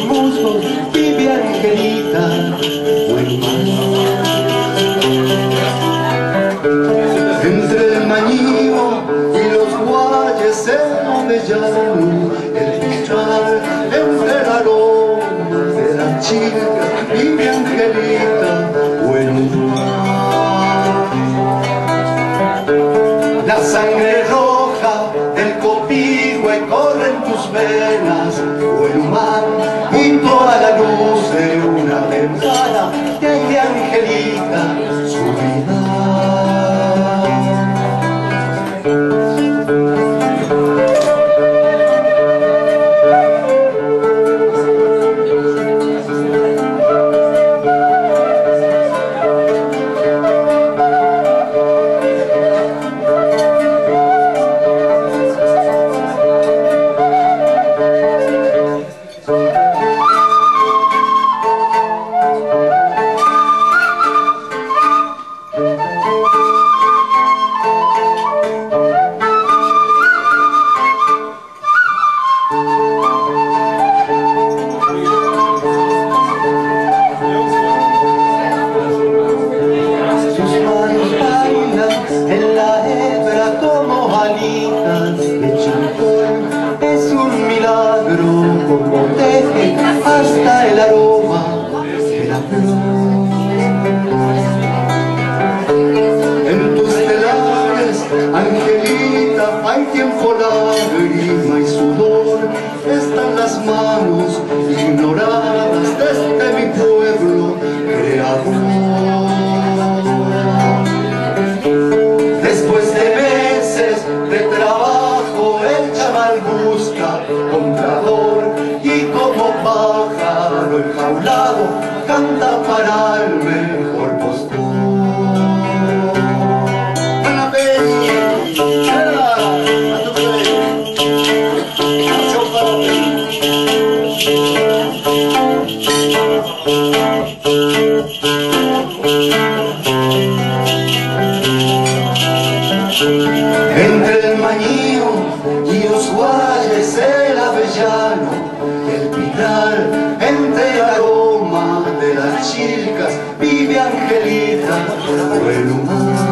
musgos vive Angelita, buen mar. Entre el mañío y los guayes el avellano, el pitral, entre el aroma de la chica vive Angelita, buen mar. La sangre roja del Copihue corre en tus venas, buen mar, junto a la luz de una ventana de Angelita, su vida. Como teje hasta el aroma de la flor. En tus telares, Angelita, hay tiempo, lágrima y sudor. Están las manos ignoradas desde mi pueblo creador. Después de meses de trabajo, el chaval busca comprador, y como pájaro enjaulado canta para el mejor postor. Buena entre el mañío y los guayes el avellano, el pitral, entre el aroma de las chilcas vive Angelita, buen humano.